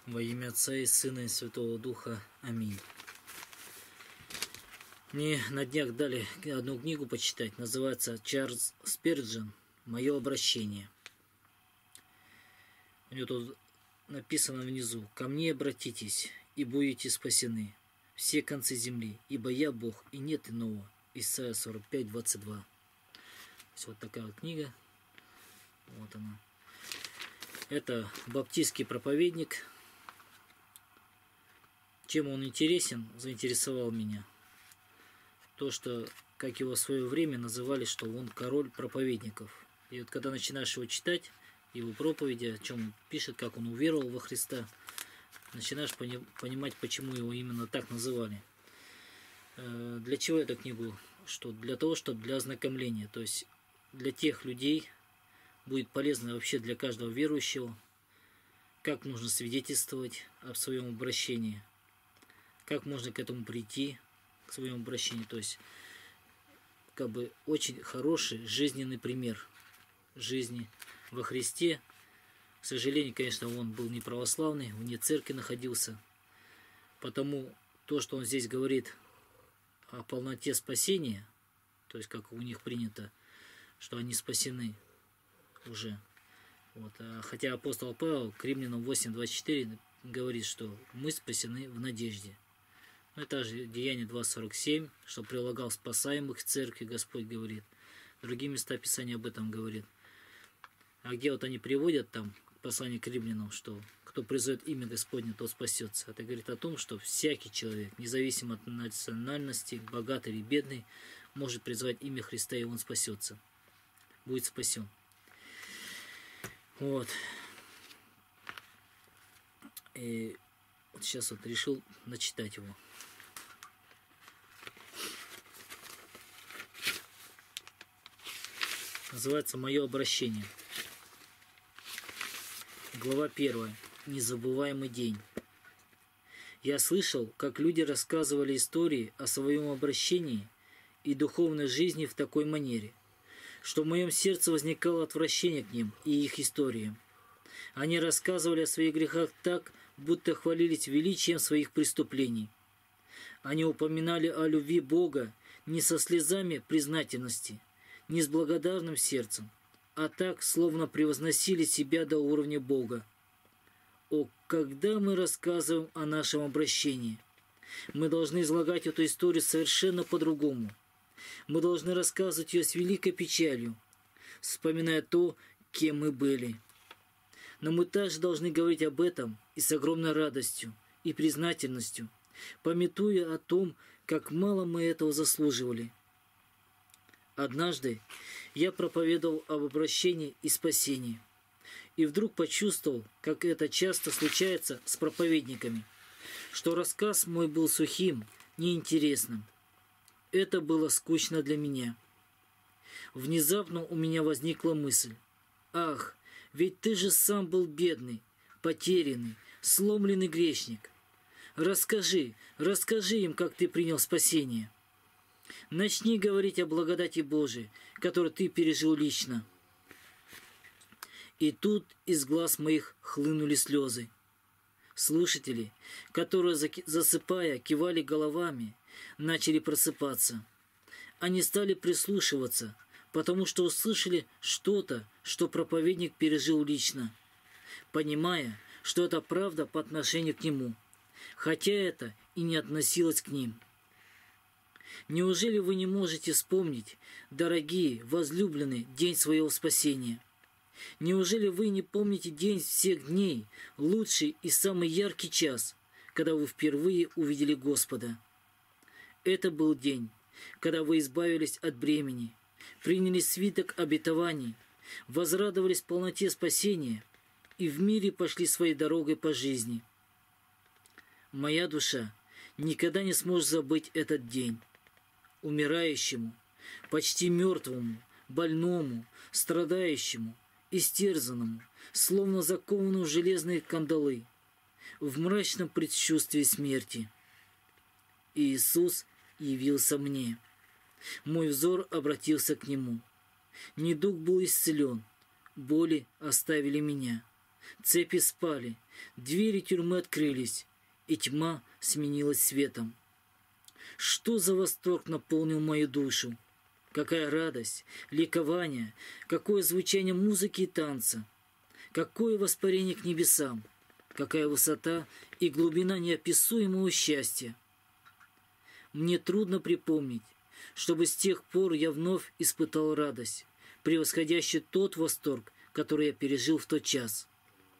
Во имя Отца и Сына и Святого Духа. Аминь. Мне на днях дали одну книгу почитать, называется Чарльз Спирджен «Мое обращение». У него тут написано внизу: «Ко мне обратитесь, и будете спасены, все концы земли, ибо я Бог, и нет иного». Исайя 45, 22. Вот такая вот книга. Вот она. Это баптистский проповедник. Чем он интересен, заинтересовал меня. То, что, как его в свое время называли, что он король проповедников. И вот когда начинаешь его читать, его проповеди, о чем он пишет, как он уверовал во Христа, начинаешь понимать, почему его именно так называли. Для чего эту книгу? Что? Для того, чтобы для ознакомления. То есть для тех людей будет полезно вообще для каждого верующего, как нужно свидетельствовать об своем обращении, как можно к этому прийти, к своему обращению. То есть, как бы очень хороший жизненный пример жизни во Христе. К сожалению, конечно, он был не православный, вне церкви находился. Потому то, что он здесь говорит о полноте спасения, то есть, как у них принято, что они спасены уже. Вот. Хотя апостол Павел к Римлянам 8:24 говорит, что мы спасены в надежде. Это же Деяние 2:47, что прилагал спасаемых в церкви, Господь говорит. Другие места Писания об этом говорит. А где вот они приводят там послание к римлянам, что кто призовет имя Господне, тот спасется. Это говорит о том, что всякий человек, независимо от национальности, богатый или бедный, может призвать имя Христа, и он спасется. Будет спасен. Вот. И вот сейчас вот решил начитать его. Называется «Мое обращение». Глава 1. Незабываемый день. Я слышал, как люди рассказывали истории о своем обращении и духовной жизни в такой манере, что в моем сердце возникало отвращение к ним и их историям. Они рассказывали о своих грехах так, будто хвалились величием своих преступлений. Они упоминали о любви Бога не со слезами признательности, не с благодарным сердцем, а так, словно превозносили себя до уровня Бога. О, когда мы рассказываем о нашем обращении, мы должны излагать эту историю совершенно по-другому. Мы должны рассказывать ее с великой печалью, вспоминая то, кем мы были. Но мы также должны говорить об этом и с огромной радостью и признательностью, памятуя о том, как мало мы этого заслуживали. Однажды я проповедовал об обращении и спасении, и вдруг почувствовал, как это часто случается с проповедниками, что рассказ мой был сухим, неинтересным. Это было скучно для меня. Внезапно у меня возникла мысль: «Ах, ведь ты же сам был бедный, потерянный, сломленный грешник. Расскажи им, как ты принял спасение. Начни говорить о благодати Божией, которую ты пережил лично». И тут из глаз моих хлынули слезы. Слушатели, которые, засыпая, кивали головами, начали просыпаться. Они стали прислушиваться, потому что услышали что-то, что проповедник пережил лично, понимая, что это правда по отношению к нему, хотя это и не относилось к ним. Неужели вы не можете вспомнить, дорогие, возлюбленные, день своего спасения? Неужели вы не помните день всех дней, лучший и самый яркий час, когда вы впервые увидели Господа? Это был день, когда вы избавились от бремени, приняли свиток обетований, возрадовались полноте спасения и в мире пошли своей дорогой по жизни. Моя душа никогда не сможет забыть этот день. Умирающему, почти мертвому, больному, страдающему, истерзанному, словно закованному в железные кандалы, в мрачном предчувствии смерти. И Иисус явился мне. Мой взор обратился к Нему. Недуг был исцелен, боли оставили меня. цепи спали, двери тюрьмы открылись, и тьма сменилась светом. Что за восторг наполнил мою душу? Какая радость, ликование, какое звучание музыки и танца, какое воспарение к небесам, какая высота и глубина неописуемого счастья. Мне трудно припомнить, чтобы с тех пор я вновь испытал радость, превосходящий тот восторг, который я пережил в тот час.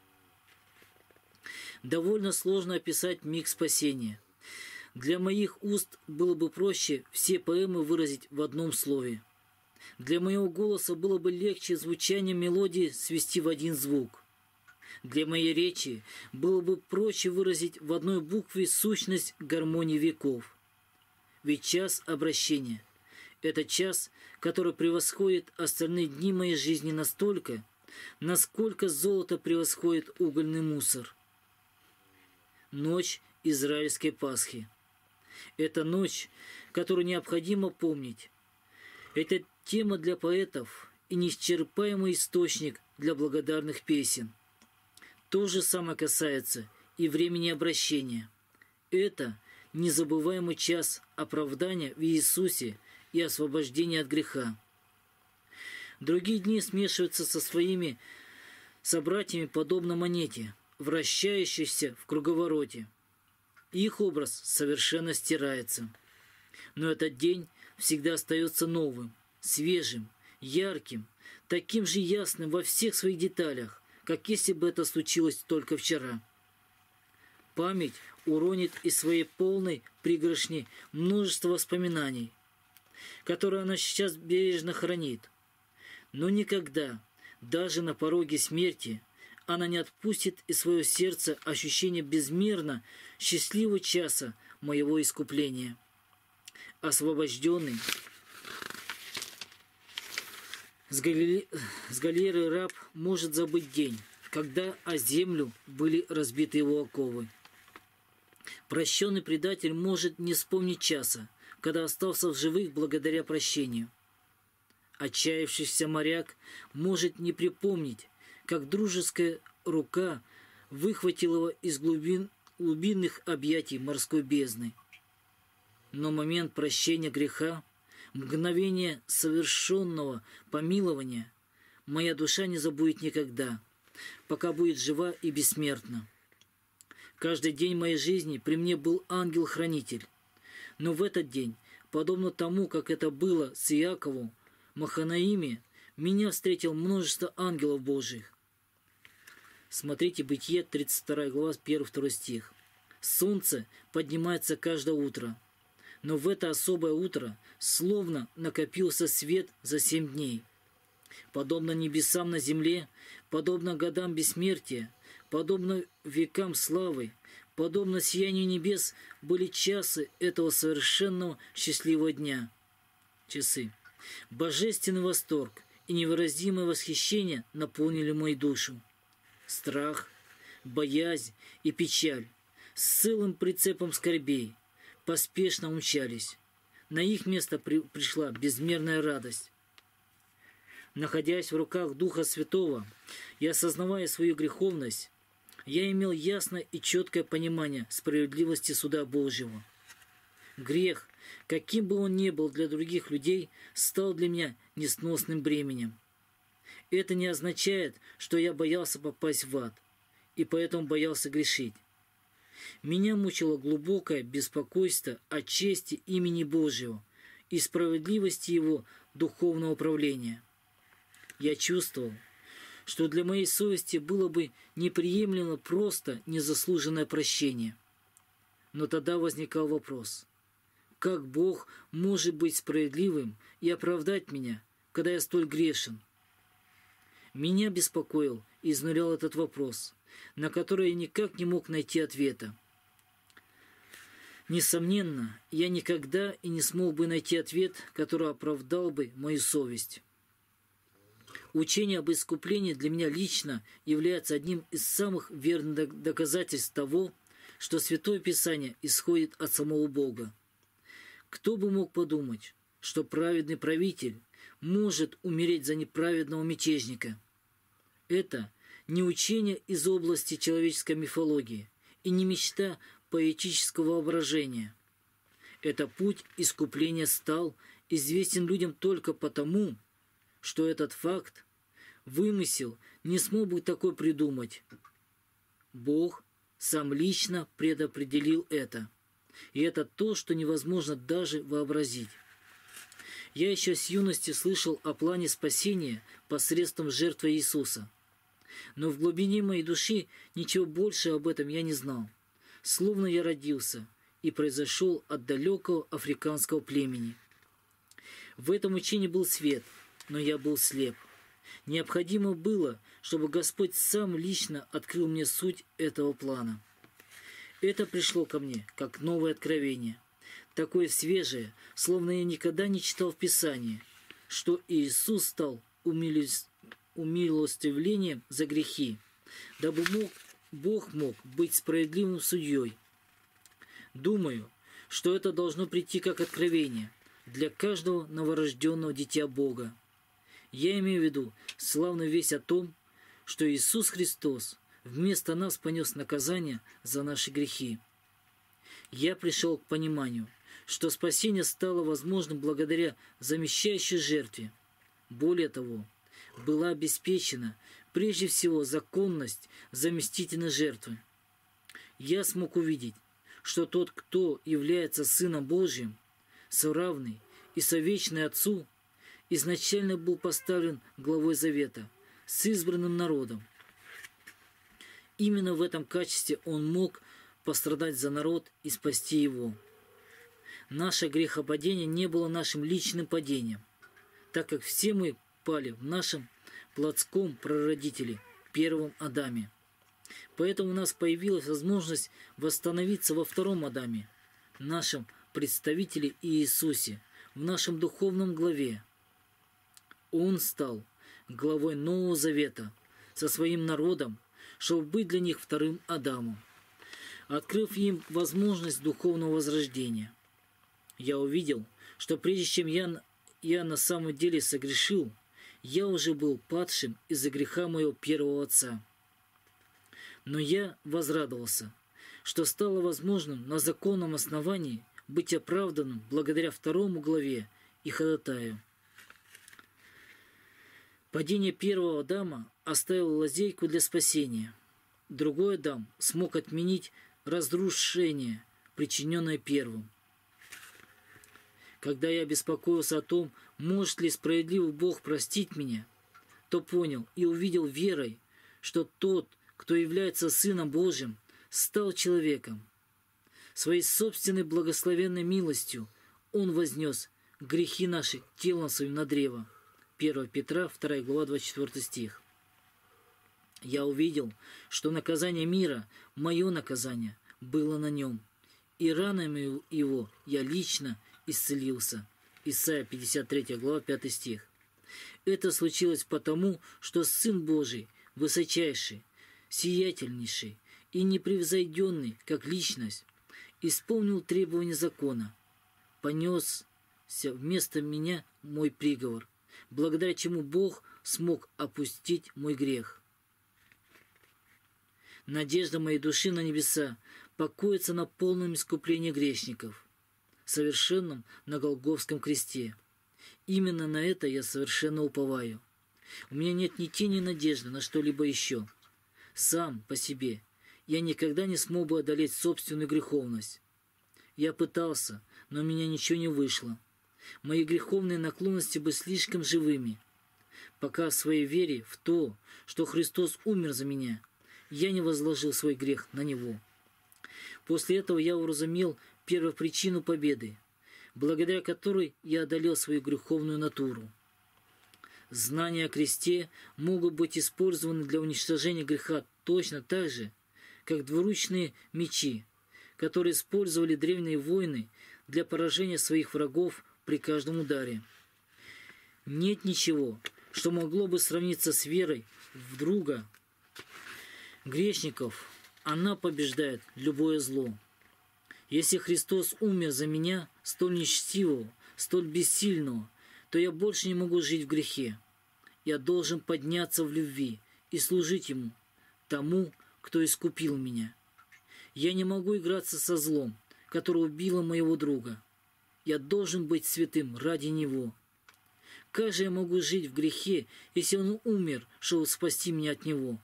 Довольно сложно описать миг спасения. Для моих уст было бы проще все поэмы выразить в одном слове. Для моего голоса было бы легче звучание мелодии свести в один звук. Для моей речи было бы проще выразить в одной букве сущность гармонии веков. Ведь час обращения – это час, который превосходит остальные дни моей жизни настолько, насколько золото превосходит угольный мусор. Ночь израильской Пасхи. Это ночь, которую необходимо помнить. Это тема для поэтов и неисчерпаемый источник для благодарных песен. То же самое касается и времени обращения. Это незабываемый час оправдания в Иисусе и освобождения от греха. Другие дни смешиваются со своими собратьями подобно монете, вращающейся в круговороте. Их образ совершенно стирается. Но этот день всегда остается новым, свежим, ярким, таким же ясным во всех своих деталях, как если бы это случилось только вчера. Память уронит из своей полной пригоршни множество воспоминаний, которые она сейчас бережно хранит. Но никогда, даже на пороге смерти, она не отпустит из своего сердца ощущение безмерно счастливого часа моего искупления. Освобожденный, с галеры раб может забыть день, когда о землю были разбиты его оковы. Прощенный предатель может не вспомнить часа, когда остался в живых благодаря прощению. Отчаявшийся моряк может не припомнить, как дружеская рука выхватила его из глубинных объятий морской бездны. Но момент прощения греха, мгновение совершенного помилования моя душа не забудет никогда, пока будет жива и бессмертна. Каждый день моей жизни при мне был ангел-хранитель, но в этот день, подобно тому, как это было с Иаковом, Маханаиме, меня встретил множество ангелов Божьих. Смотрите Бытие, 32 глава, 1-2 стих. Солнце поднимается каждое утро, но в это особое утро словно накопился свет за 7 дней. Подобно небесам на земле, подобно годам бессмертия, подобно векам славы, подобно сиянию небес были часы этого совершенного счастливого дня. Часы. Божественный восторг и невыразимое восхищение наполнили мою душу. Страх, боязнь и печаль с целым прицепом скорбей поспешно умчались. На их место пришла безмерная радость. Находясь в руках Духа Святого и осознавая свою греховность, я имел ясное и четкое понимание справедливости суда Божьего. Грех, каким бы он ни был для других людей, стал для меня несносным бременем. Это не означает, что я боялся попасть в ад, и поэтому боялся грешить. Меня мучило глубокое беспокойство о чести имени Божьего и справедливости Его духовного правления. Я чувствовал, что для моей совести было бы неприемлемо просто незаслуженное прощение. Но тогда возникал вопрос: как Бог может быть справедливым и оправдать меня, когда я столь грешен? Меня беспокоил и изнурял этот вопрос, на который я никак не мог найти ответа. Несомненно, я никогда и не смог бы найти ответ, который оправдал бы мою совесть. Учение об искуплении для меня лично является одним из самых верных доказательств того, что Святое Писание исходит от самого Бога. Кто бы мог подумать, что праведный правитель может умереть за неправедного мятежника? Это не учение из области человеческой мифологии и не мечта поэтического воображения. Это путь искупления стал известен людям только потому, что этот факт, вымысел, не смог бы такой придумать. Бог сам лично предопределил это. И это то, что невозможно даже вообразить. Я еще с юности слышал о плане спасения посредством жертвы Иисуса. Но в глубине моей души ничего больше об этом я не знал. Словно я родился и произошел от далекого африканского племени. В этом учении был свет, но я был слеп. Необходимо было, чтобы Господь сам лично открыл мне суть этого плана. Это пришло ко мне, как новое откровение, такое свежее, словно я никогда не читал в Писании, что Иисус стал умилостивлением за грехи, дабы Бог мог быть справедливым судьей. Думаю, что это должно прийти как откровение для каждого новорожденного дитя Бога. Я имею в виду славную весть о том, что Иисус Христос вместо нас понес наказание за наши грехи. Я пришел к пониманию, что спасение стало возможным благодаря замещающей жертве. Более того, была обеспечена прежде всего законность заместительной жертвы. Я смог увидеть, что тот, кто является Сыном Божьим, соравный и совечный Отцу, изначально был поставлен главой завета с избранным народом. Именно в этом качестве он мог пострадать за народ и спасти его. Наше грехопадение не было нашим личным падением, так как все мы пали в нашем плотском прародителе, первом Адаме. Поэтому у нас появилась возможность восстановиться во втором Адаме, нашем представителе Иисусе, в нашем духовном главе. Он стал главой Нового Завета со своим народом, чтобы быть для них вторым Адамом, открыв им возможность духовного возрождения. Я увидел, что прежде чем я на самом деле согрешил, я уже был падшим из-за греха моего первого отца. Но я возрадовался, что стало возможным на законном основании быть оправданным благодаря второму главе и ходатаю. Падение первого Адама оставило лазейку для спасения. Другой Адам смог отменить разрушение, причиненное первым. Когда я беспокоился о том, может ли справедливый Бог простить меня, то понял и увидел верой, что тот, кто является Сыном Божьим, стал человеком. Своей собственной благословенной милостью Он вознес грехи наши телом своим на древо. 1 Петра, 2 глава, 24 стих. Я увидел, что наказание мира, мое наказание, было на нем, и ранами его я лично исцелился. Исайя 53 глава, 5 стих. Это случилось потому, что Сын Божий, высочайший, сиятельнейший и непревзойденный как личность, исполнил требования закона, понесся вместо меня мой приговор, благодаря чему Бог смог опустить мой грех. Надежда моей души на небеса покоится на полном искуплении грешников, совершенном на Голгофском кресте. Именно на это я совершенно уповаю. У меня нет ни тени надежды на что-либо еще. Сам по себе я никогда не смог бы одолеть собственную греховность. Я пытался, но у меня ничего не вышло. Мои греховные наклонности были слишком живыми. Пока в своей вере в то, что Христос умер за меня, я не возложил свой грех на Него. После этого я уразумел первопричину победы, благодаря которой я одолел свою греховную натуру. Знания о кресте могут быть использованы для уничтожения греха точно так же, как двуручные мечи, которые использовали древние воины для поражения своих врагов при каждом ударе. Нет ничего, что могло бы сравниться с верой в друга грешников. Она побеждает любое зло. Если Христос умер за меня, столь нечестивого, столь бессильного, то я больше не могу жить в грехе. Я должен подняться в любви и служить Ему тому, кто искупил меня. Я не могу играться со злом, которое убило моего друга. Я должен быть святым ради него. Как же я могу жить в грехе, если он умер, чтобы спасти меня от него?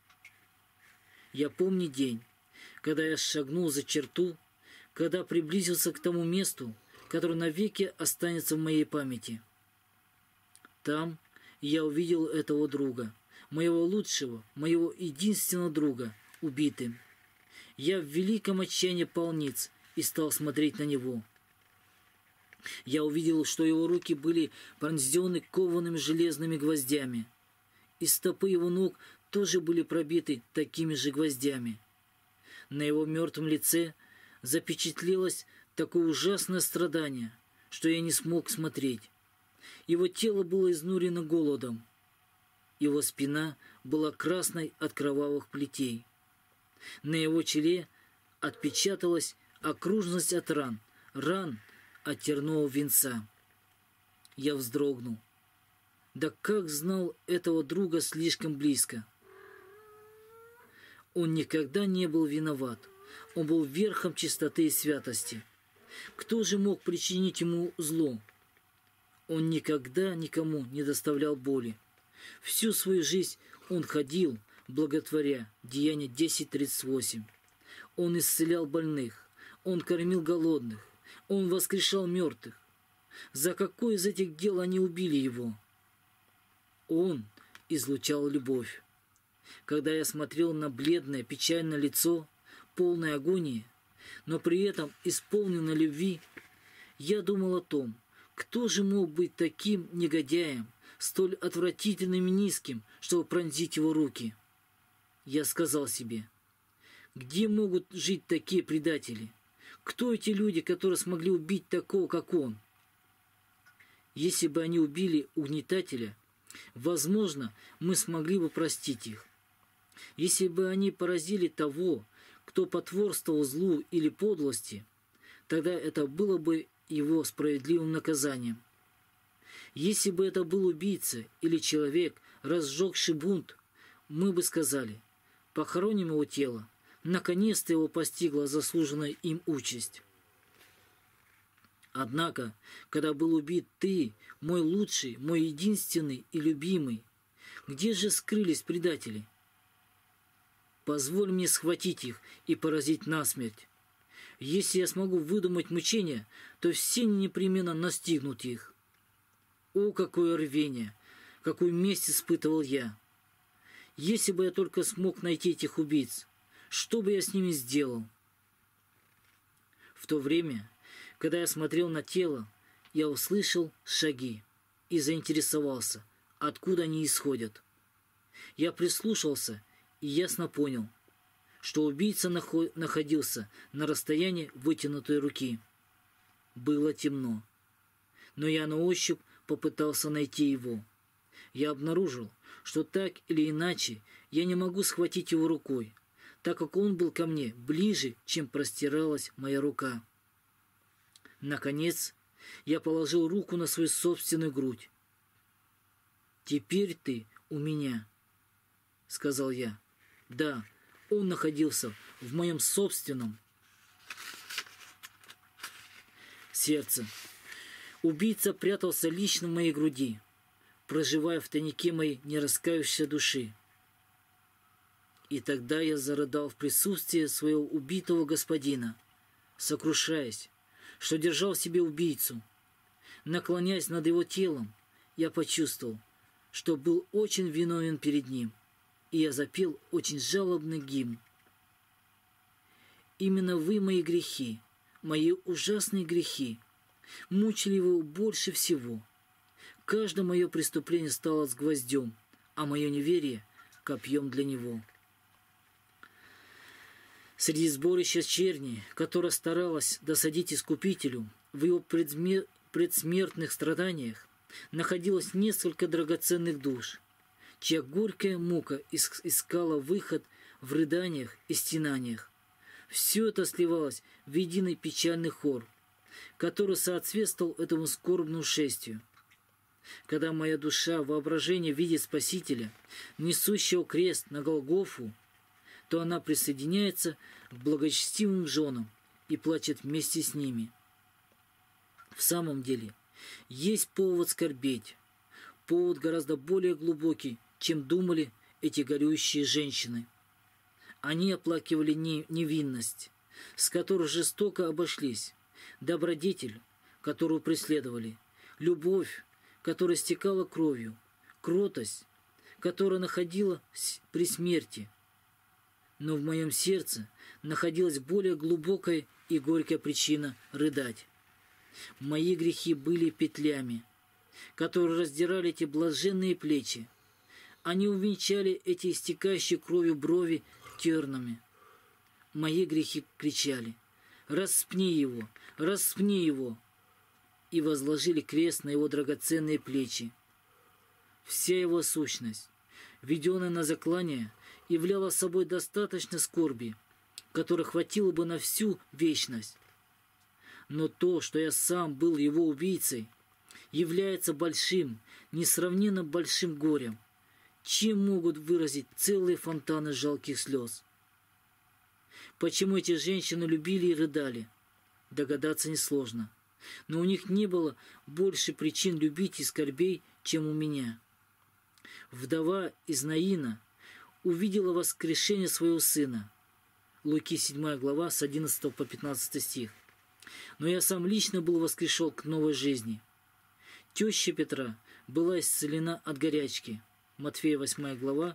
Я помню день, когда я шагнул за черту, когда приблизился к тому месту, которое навеки останется в моей памяти. Там я увидел этого друга, моего лучшего, моего единственного друга, убитым. Я в великом отчаянии пал ниц и стал смотреть на него. Я увидел, что его руки были пронзены коваными железными гвоздями, и стопы его ног тоже были пробиты такими же гвоздями. На его мертвом лице запечатлелось такое ужасное страдание, что я не смог смотреть. Его тело было изнурено голодом. Его спина была красной от кровавых плетей. На его челе отпечаталась окружность от ран от тернового венца. Я вздрогнул. Да как знал этого друга слишком близко. Он никогда не был виноват. Он был верхом чистоты и святости. Кто же мог причинить ему зло? Он никогда никому не доставлял боли. Всю свою жизнь он ходил, благотворя, Деяния 10:38. Он исцелял больных, он кормил голодных, он воскрешал мертвых. За какое из этих дел они убили его? Он излучал любовь. Когда я смотрел на бледное, печальное лицо, полное агонии, но при этом исполненное любви, я думал о том, кто же мог быть таким негодяем, столь отвратительным и низким, чтобы пронзить его руки. Я сказал себе, где могут жить такие предатели? Кто эти люди, которые смогли убить такого, как он? Если бы они убили угнетателя, возможно, мы смогли бы простить их. Если бы они поразили того, кто потворствовал злу или подлости, тогда это было бы его справедливым наказанием. Если бы это был убийца или человек, разжегший бунт, мы бы сказали, похороним его тело, наконец-то его постигла заслуженная им участь. Однако, когда был убит ты, мой лучший, мой единственный и любимый, где же скрылись предатели? Позволь мне схватить их и поразить насмерть. Если я смогу выдумать мучения, то все непременно настигнут их. О, какое рвение! Какую месть испытывал я! Если бы я только смог найти этих убийц, что бы я с ними сделал? В то время, когда я смотрел на тело, я услышал шаги и заинтересовался, откуда они исходят. Я прислушался и ясно понял, что убийца находился на расстоянии вытянутой руки. Было темно, но я на ощупь попытался найти его. Я обнаружил, что так или иначе я не могу схватить его рукой, так как он был ко мне ближе, чем простиралась моя рука. Наконец, я положил руку на свою собственную грудь. «Теперь ты у меня», — сказал я. Да, он находился в моем собственном сердце. Убийца прятался лично в моей груди, проживая в тайнике моей нераскаявшейся души. И тогда я зарыдал в присутствии своего убитого господина, сокрушаясь, что держал в себе убийцу. Наклоняясь над его телом, я почувствовал, что был очень виновен перед ним, и я запел очень жалобный гимн. Именно вы, мои грехи, мои ужасные грехи, мучили его больше всего. Каждое мое преступление стало с гвоздем, а мое неверие — копьем для него. Среди сборища черни, которая старалась досадить Искупителю в его предсмертных страданиях, находилось несколько драгоценных душ, чья горькая мука искала выход в рыданиях и стенаниях. Все это сливалось в единый печальный хор, который соответствовал этому скорбному шествию. Когда моя душа воображение видит Спасителя, несущего крест на Голгофу, то она присоединяется к благочестивым женам и плачет вместе с ними. В самом деле, есть повод скорбеть, повод гораздо более глубокий, чем думали эти горюющие женщины. Они оплакивали невинность, с которой жестоко обошлись, добродетель, которую преследовали, любовь, которая стекала кровью, кротость, которая находила при смерти. Но в моем сердце находилась более глубокая и горькая причина рыдать. Мои грехи были петлями, которые раздирали эти блаженные плечи. Они увенчали эти истекающие кровью брови тернами. Мои грехи кричали: «Распни его! Распни его!» и возложили крест на его драгоценные плечи. Вся его сущность, введенная на заклание, являла собой достаточно скорби, которой хватило бы на всю вечность. Но то, что я сам был его убийцей, является большим, несравненно большим горем, чем могут выразить целые фонтаны жалких слез. Почему эти женщины любили и рыдали, догадаться несложно, но у них не было больше причин любить и скорбей, чем у меня. Вдова из Наина увидела воскрешение своего сына. Луки 7 глава с 11 по 15 стих. Но я сам лично был воскрешен к новой жизни. Теща Петра была исцелена от горячки. Матфея 8 глава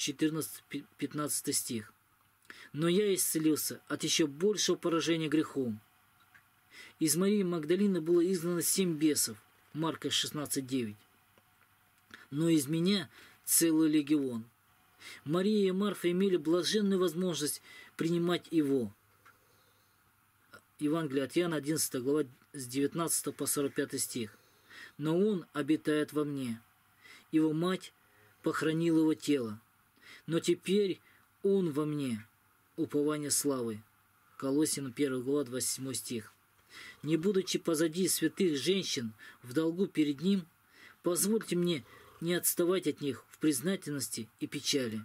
14-15 стих. Но я исцелился от еще большего поражения грехом. Из Марии Магдалины было изгнано 7 бесов. Марка 16:9. Но из меня целый легион. Мария и Марфа имели блаженную возможность принимать его. Евангелие от Иоанна, 11 глава, с 19 по 45 стих. Но он обитает во мне. Его мать похоронила его тело. Но теперь он во мне. Упование славы. Колоссянам 1 глава, 27 стих. Не будучи позади святых женщин в долгу перед ним, позвольте мне не отставать от них в признательности и печали.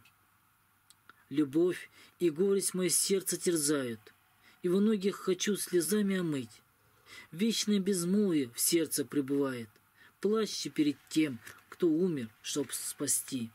Любовь и горесть мое сердце терзают, и во многих хочу слезами омыть. Вечное безмолвие в сердце пребывает, плачьте перед тем, кто умер, чтоб спасти.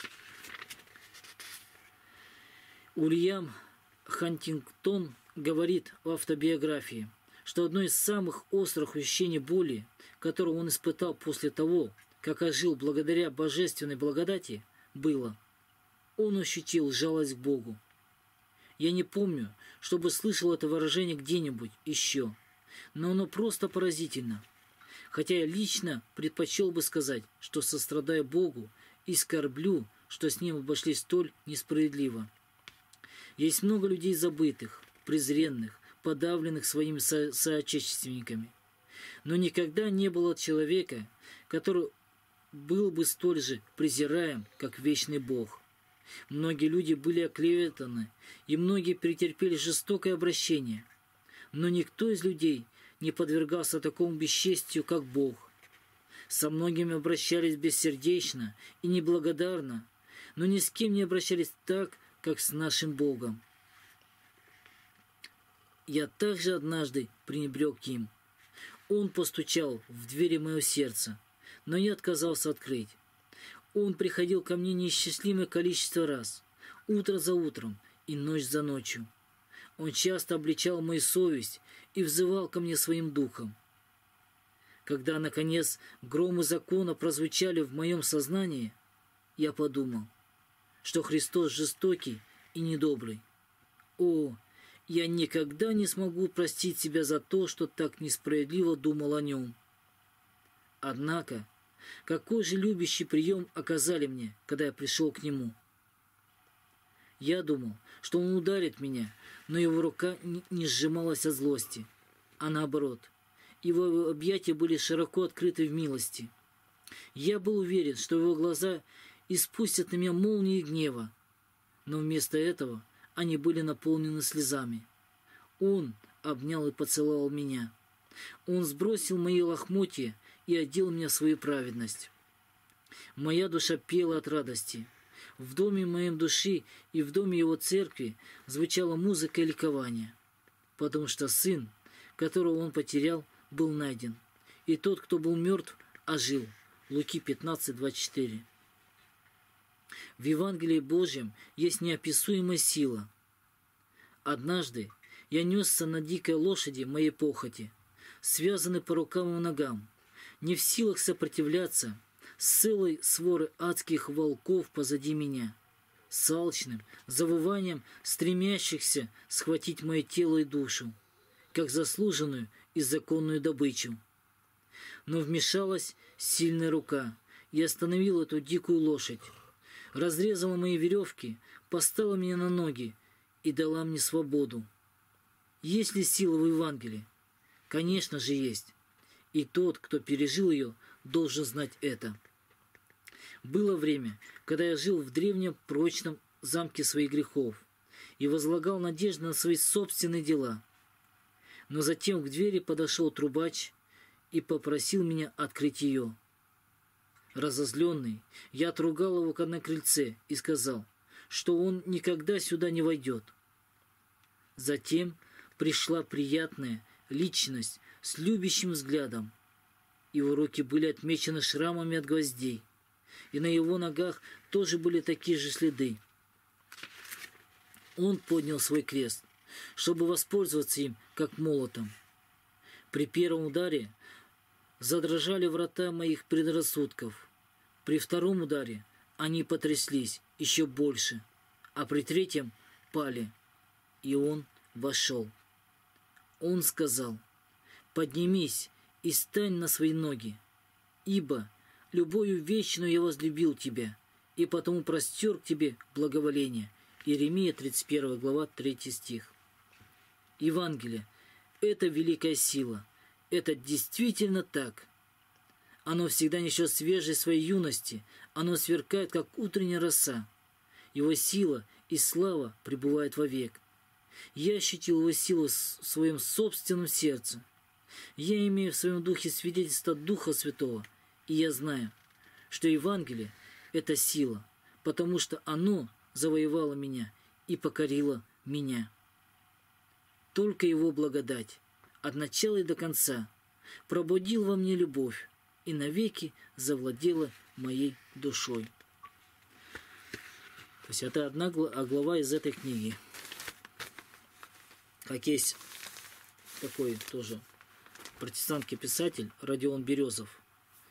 Уильям Хантингтон говорит в автобиографии, что одно из самых острых ощущений боли, которое он испытал после того, как ожил благодаря божественной благодати, было: он ощутил жалость к Богу. Я не помню, чтобы слышал это выражение где-нибудь еще, но оно просто поразительно. Хотя я лично предпочел бы сказать, что сострадаю Богу и скорблю, что с ним обошлись столь несправедливо. Есть много людей забытых, презренных, подавленных своими соотечественниками. Но никогда не было человека, который был бы столь же презираем, как вечный Бог. Многие люди были оклеветаны, и многие претерпели жестокое обращение. Но никто из людей не подвергался такому бесчестию, как Бог. Со многими обращались бессердечно и неблагодарно, но ни с кем не обращались так, как с нашим Богом. Я также однажды пренебрег им. Он постучал в двери моего сердца, но я отказался открыть. Он приходил ко мне неисчислимое количество раз, утро за утром и ночь за ночью. Он часто обличал мою совесть и взывал ко мне своим духом. Когда, наконец, громы закона прозвучали в моем сознании, я подумал, что Христос жестокий и недобрый. О, я никогда не смогу простить себя за то, что так несправедливо думал о нем. Однако, какой же любящий прием оказали мне, когда я пришел к нему? Я думал, что он ударит меня, но его рука не сжималась от злости, а наоборот, его объятия были широко открыты в милости. Я был уверен, что его глаза испустят на меня молнии гнева, но вместо этого они были наполнены слезами. Он обнял и поцеловал меня. Он сбросил мои лохмотья и одел меня в свою праведность. Моя душа пела от радости. В доме моем души и в доме его церкви звучала музыка и ликование, потому что сын, которого он потерял, был найден, и тот, кто был мертв, ожил. Луки 15:24. В Евангелии Божьем есть неописуемая сила. Однажды я несся на дикой лошади моей похоти, связанный по рукам и ногам, не в силах сопротивляться, с целой своры адских волков позади меня, с алчным завыванием стремящихся схватить мое тело и душу, как заслуженную и законную добычу. Но вмешалась сильная рука и остановила эту дикую лошадь, разрезала мои веревки, поставила меня на ноги и дала мне свободу. Есть ли сила в Евангелии? Конечно же есть. И тот, кто пережил ее, должен знать это. Было время, когда я жил в древнем прочном замке своих грехов и возлагал надежды на свои собственные дела. Но затем к двери подошел трубач и попросил меня открыть ее. Разозленный, я отругал его на крыльце и сказал, что он никогда сюда не войдет. Затем пришла приятная личность с любящим взглядом. Его руки были отмечены шрамами от гвоздей, и на его ногах тоже были такие же следы. Он поднял свой крест, чтобы воспользоваться им, как молотом. При первом ударе задрожали врата моих предрассудков. При втором ударе они потряслись еще больше, а при третьем пали, и он вошел. Он сказал: «Поднимись и стань на свои ноги, ибо любою вечную я возлюбил тебя, и потому простер к тебе благоволение». Иеремия 31 глава 3 стих. Евангелие – это великая сила. Это действительно так. Оно всегда несет свежесть своей юности. Оно сверкает, как утренняя роса. Его сила и слава пребывают вовек. Я ощутил его силу в своем собственном сердце. Я имею в своем духе свидетельство Духа Святого, и я знаю, что Евангелие – это сила, потому что оно завоевало меня и покорило меня. Только его благодать от начала и до конца пробудил во мне любовь и навеки завладела моей душой. То есть это одна глава из этой книги. Как есть такой тоже протестантский писатель Родион Березов.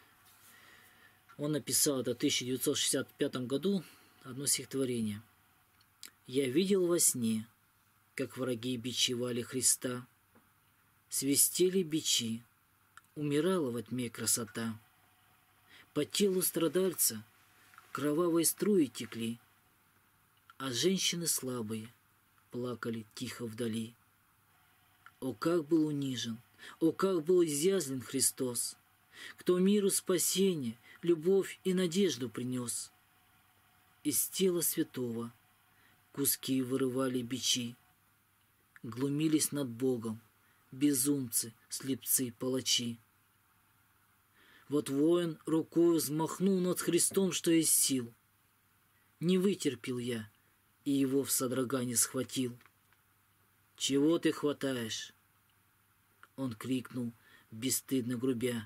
Он написал это в 1965 году одно стихотворение. «Я видел во сне, как враги бичевали Христа, свистели бичи, умирала во тьме красота. По телу страдальца кровавые струи текли, а женщины слабые плакали тихо вдали. О, как был унижен, о, как был изъязлен Христос, кто миру спасение, любовь и надежду принес. Из тела святого куски вырывали бичи, глумились над Богом безумцы, слепцы, палачи. Вот воин рукою взмахнул над Христом, что есть сил. Не вытерпел я, и его в содрогании схватил. «Чего ты хватаешь?» Он крикнул, бесстыдно грубя.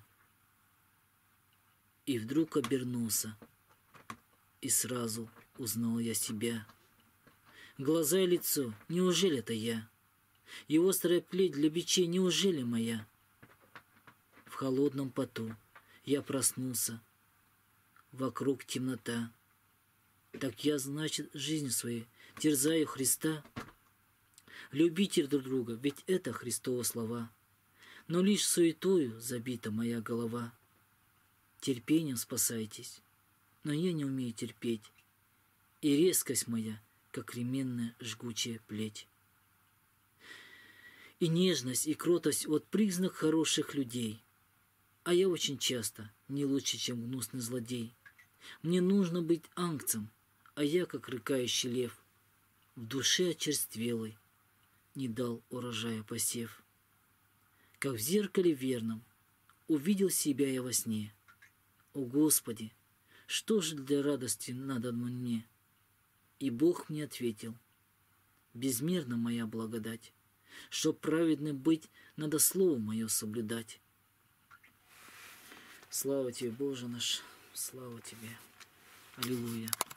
И вдруг обернулся, и сразу узнал я себя. Глаза и лицо, неужели это я? И острая плеть для бичей, неужели моя? В холодном поту я проснулся, вокруг темнота. Так я, значит, жизнь своей терзаю Христа. Любите друг друга, ведь это Христовы слова. Но лишь суетою забита моя голова. Терпением спасайтесь, но я не умею терпеть, и резкость моя, как ременная жгучая плеть. И нежность, и кротость – вот признак хороших людей. А я очень часто не лучше, чем гнусный злодей. Мне нужно быть ангцем, а я, как рыкающий лев, в душе очерствелой не дал урожая посев. Как в зеркале верном увидел себя я во сне. О, Господи, что же для радости надо мне? И Бог мне ответил: безмерна моя благодать, чтоб праведным быть, надо слово мое соблюдать. Слава тебе, Боже наш, слава тебе. Аллилуйя.